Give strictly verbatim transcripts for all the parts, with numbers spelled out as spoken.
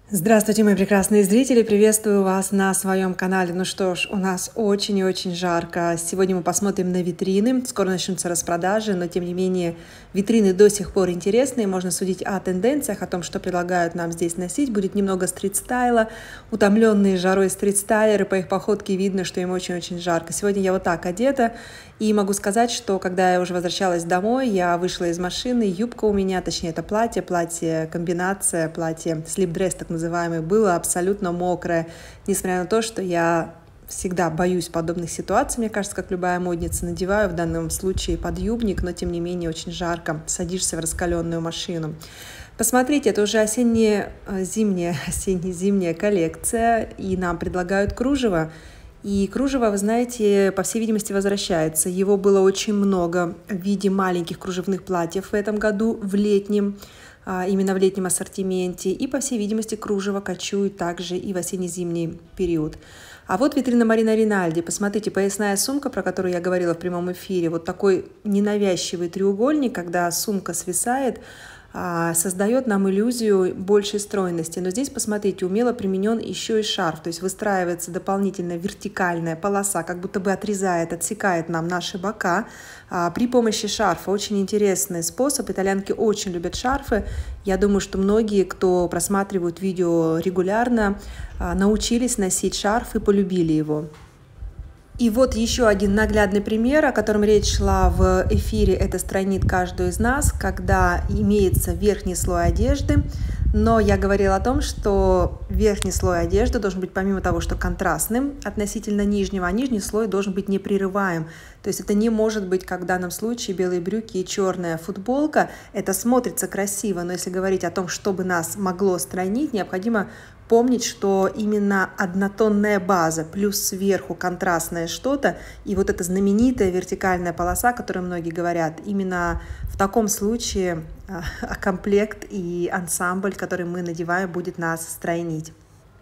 Здравствуйте, мои прекрасные зрители! Приветствую вас на своем канале. Ну что ж, у нас очень и очень жарко. Сегодня мы посмотрим на витрины. Скоро начнутся распродажи, но тем не менее витрины до сих пор интересные. Можно судить о тенденциях, о том, что предлагают нам здесь носить. Будет немного стрит-стайла. Утомленные жарой стрит-стайлеры, по их походке видно, что им очень-очень жарко. Сегодня я вот так одета. И могу сказать, что когда я уже возвращалась домой, я вышла из машины, юбка у меня, точнее это платье, платье-комбинация, платье слип-дресс так называемый, было абсолютно мокрое. Несмотря на то, что я всегда боюсь подобных ситуаций, мне кажется, как любая модница, надеваю в данном случае подъюбник, но тем не менее очень жарко, садишься в раскаленную машину. Посмотрите, это уже осенняя, зимняя, осенне-зимняя коллекция, и нам предлагают кружево. И кружево, вы знаете, по всей видимости, возвращается. Его было очень много в виде маленьких кружевных платьев в этом году, в летнем, именно в летнем ассортименте. И, по всей видимости, кружево кочует также и в осенне-зимний период. А вот витрина Марина Ринальди. Посмотрите, поясная сумка, про которую я говорила в прямом эфире. Вот такой ненавязчивый треугольник, когда сумка свисает, создает нам иллюзию большей стройности. Но здесь, посмотрите, умело применен еще и шарф, то есть выстраивается дополнительная вертикальная полоса, как будто бы отрезает, отсекает нам наши бока при помощи шарфа. Очень интересный способ. Итальянки очень любят шарфы. Я думаю, что многие, кто просматривают видео регулярно, научились носить шарф и полюбили его. И вот еще один наглядный пример, о котором речь шла в эфире, это странит каждую из нас, когда имеется верхний слой одежды, но я говорила о том, что верхний слой одежды должен быть помимо того, что контрастным относительно нижнего, а нижний слой должен быть непрерываем. То есть это не может быть, как в данном случае, белые брюки и черная футболка. Это смотрится красиво, но если говорить о том, чтобы нас могло стройнить, необходимо помнить, что именно однотонная база плюс сверху контрастное что-то, и вот эта знаменитая вертикальная полоса, о которой многие говорят, именно в таком случае а, комплект и ансамбль, который мы надеваем, будет нас стройнить.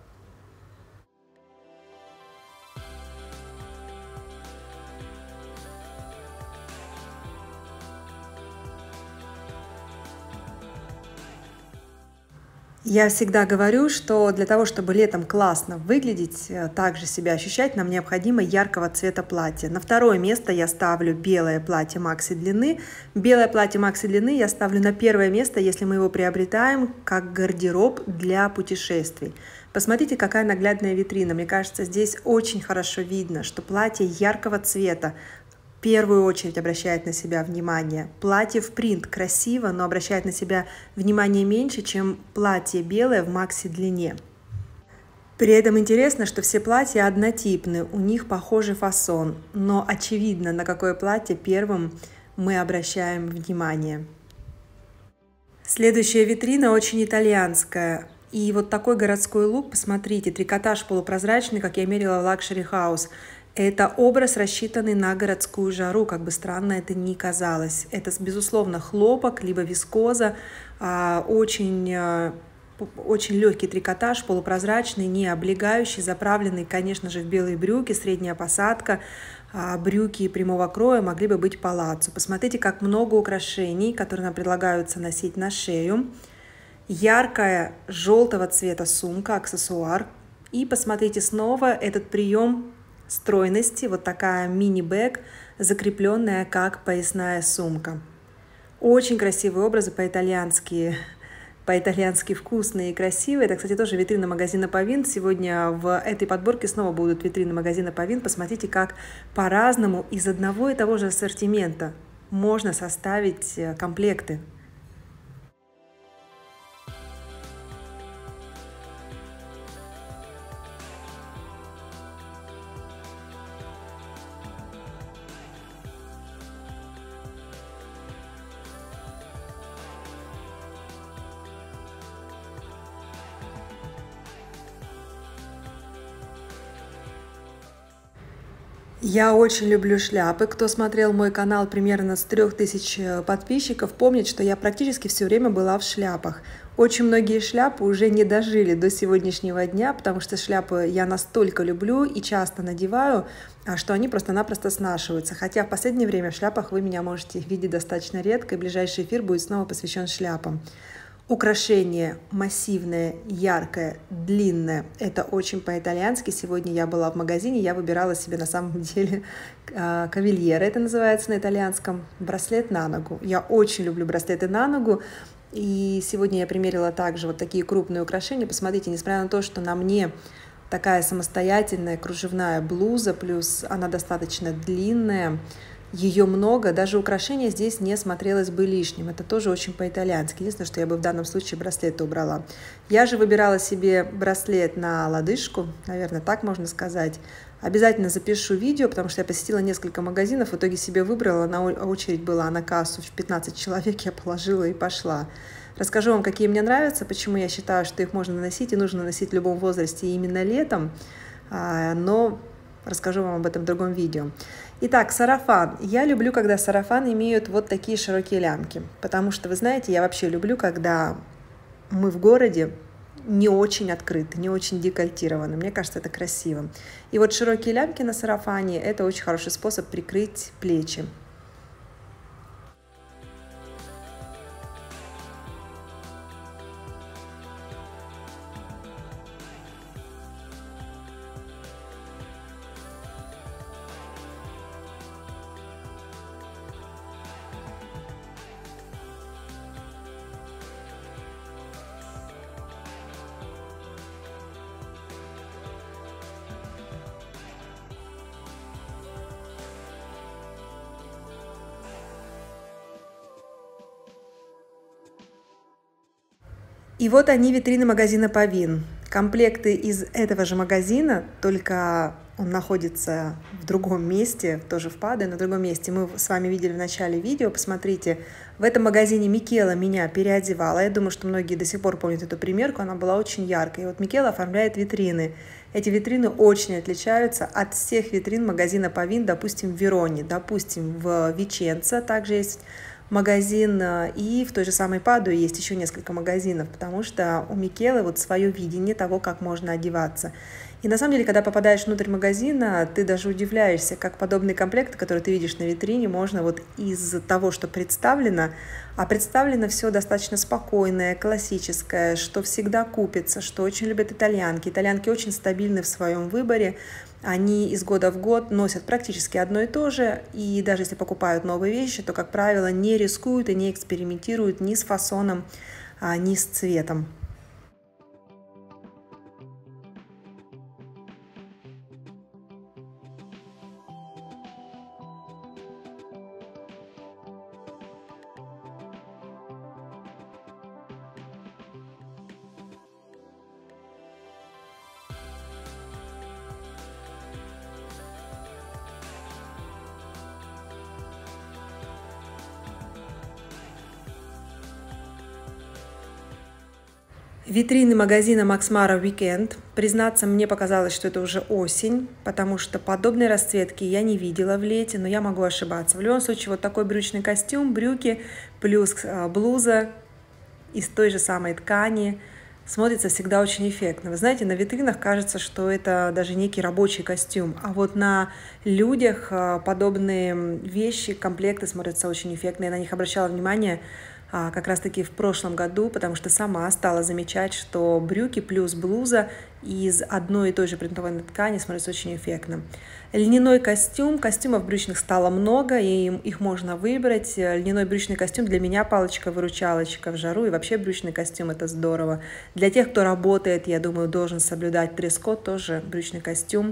Я всегда говорю, что для того, чтобы летом классно выглядеть, также себя ощущать, нам необходимо яркого цвета платья. На второе место я ставлю белое платье макси длины. Белое платье макси длины я ставлю на первое место, если мы его приобретаем как гардероб для путешествий. Посмотрите, какая наглядная витрина. Мне кажется, здесь очень хорошо видно, что платье яркого цвета в первую очередь обращает на себя внимание. Платье в принт красиво, но обращает на себя внимание меньше, чем платье белое в макси длине. При этом интересно, что все платья однотипны, у них похожий фасон, но очевидно, на какое платье первым мы обращаем внимание. Следующая витрина очень итальянская. И вот такой городской лук, посмотрите, трикотаж полупрозрачный, как я мерила в Luxury House. Это образ, рассчитанный на городскую жару, как бы странно это ни казалось. Это, безусловно, хлопок, либо вискоза, очень, очень легкий трикотаж, полупрозрачный, не облегающий, заправленный, конечно же, в белые брюки, средняя посадка. Брюки прямого кроя могли бы быть палаццо. Посмотрите, как много украшений, которые нам предлагаются носить на шею. Яркая желтого цвета сумка, аксессуар. И посмотрите снова этот прием стройности, вот такая мини-бэг, закрепленная как поясная сумка. Очень красивые образы, по-итальянски, по-итальянски вкусные и красивые. Это, кстати, тоже витрина магазина Повин. Сегодня в этой подборке снова будут витрины магазина Повин. Посмотрите, как по-разному из одного и того же ассортимента можно составить комплекты. Я очень люблю шляпы. Кто смотрел мой канал примерно с трех тысяч подписчиков, помнит, что я практически все время была в шляпах. Очень многие шляпы уже не дожили до сегодняшнего дня, потому что шляпы я настолько люблю и часто надеваю, что они просто-напросто снашиваются. Хотя в последнее время в шляпах вы меня можете видеть достаточно редко, и ближайший эфир будет снова посвящен шляпам. Украшение массивное, яркое, длинное. Это очень по-итальянски. Сегодня я была в магазине, я выбирала себе на самом деле кавильера, это называется на итальянском, браслет на ногу. Я очень люблю браслеты на ногу. И сегодня я примерила также вот такие крупные украшения. Посмотрите, несмотря на то, что на мне такая самостоятельная кружевная блуза, плюс она достаточно длинная, ее много, даже украшение здесь не смотрелось бы лишним. Это тоже очень по-итальянски. Единственное, что я бы в данном случае браслеты убрала. Я же выбирала себе браслет на лодыжку, наверное, так можно сказать. Обязательно запишу видео, потому что я посетила несколько магазинов, в итоге себе выбрала, на очередь была на кассу в пятнадцать человек, я положила и пошла. Расскажу вам, какие мне нравятся, почему я считаю, что их можно носить и нужно носить в любом возрасте, именно летом, но расскажу вам об этом в другом видео. Итак, сарафан. Я люблю, когда сарафаны имеют вот такие широкие лямки, потому что, вы знаете, я вообще люблю, когда мы в городе не очень открыты, не очень декольтированы. Мне кажется, это красиво. И вот широкие лямки на сарафане – это очень хороший способ прикрыть плечи. И вот они, витрины магазина Pavin. Комплекты из этого же магазина, только он находится в другом месте, тоже в Паде, на другом месте. Мы с вами видели в начале видео, посмотрите. В этом магазине Микела меня переодевала. Я думаю, что многие до сих пор помнят эту примерку, она была очень яркой. И вот Микела оформляет витрины. Эти витрины очень отличаются от всех витрин магазина Pavin, допустим, в Вероне, допустим, в Виченцо также есть магазин, и в той же самой Падуе есть еще несколько магазинов, потому что у Микелы вот свое видение того, как можно одеваться. И на самом деле, когда попадаешь внутрь магазина, ты даже удивляешься, как подобные комплекты, которые ты видишь на витрине, можно вот из того, что представлено, а представлено все достаточно спокойное, классическое, что всегда купится, что очень любят итальянки. Итальянки очень стабильны в своем выборе. Они из года в год носят практически одно и то же, и даже если покупают новые вещи, то, как правило, не рискуют и не экспериментируют ни с фасоном, ни с цветом. Витрины магазина Max Mara Weekend. Признаться, мне показалось, что это уже осень, потому что подобной расцветки я не видела в лете, но я могу ошибаться. В любом случае, вот такой брючный костюм, брюки плюс блуза из той же самой ткани смотрится всегда очень эффектно. Вы знаете, на витринах кажется, что это даже некий рабочий костюм, а вот на людях подобные вещи, комплекты смотрятся очень эффектно. Я на них обращала внимание как раз-таки в прошлом году, потому что сама стала замечать, что брюки плюс блуза из одной и той же принтованной ткани смотрятся очень эффектно. Льняной костюм. Костюмов брючных стало много, и их можно выбрать. Льняной брючный костюм для меня палочка-выручалочка в жару, и вообще брючный костюм – это здорово. Для тех, кто работает, я думаю, должен соблюдать дресс-код, тоже брючный костюм.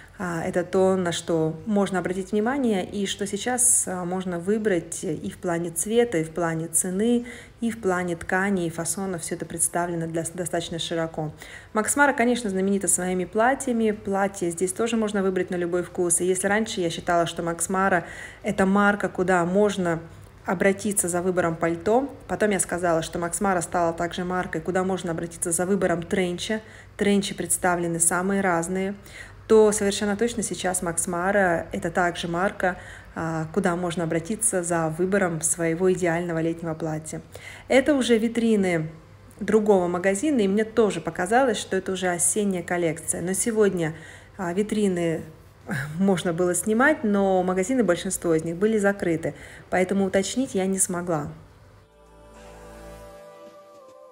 Это то, на что можно обратить внимание, и что сейчас можно выбрать и в плане цвета, и в плане цены, и в плане ткани, и фасона. Все это представлено для, достаточно широко. Max Mara, конечно, знаменита своими платьями. Платья здесь тоже можно выбрать на любой вкус. И если раньше я считала, что Max Mara – это марка, куда можно обратиться за выбором пальто. Потом я сказала, что Max Mara стала также маркой, куда можно обратиться за выбором тренча. Тренчи представлены самые разные. То совершенно точно сейчас Max Mara – это также марка, куда можно обратиться за выбором своего идеального летнего платья. Это уже витрины другого магазина, и мне тоже показалось, что это уже осенняя коллекция. Но сегодня витрины можно было снимать, но магазины, большинство из них, были закрыты, поэтому уточнить я не смогла.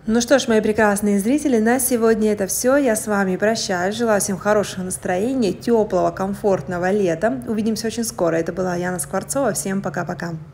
Ну что ж, мои прекрасные зрители, на сегодня это все. Я с вами прощаюсь. Желаю всем хорошего настроения, теплого, комфортного лета. Увидимся очень скоро. Это была Яна Скворцова. Всем пока-пока.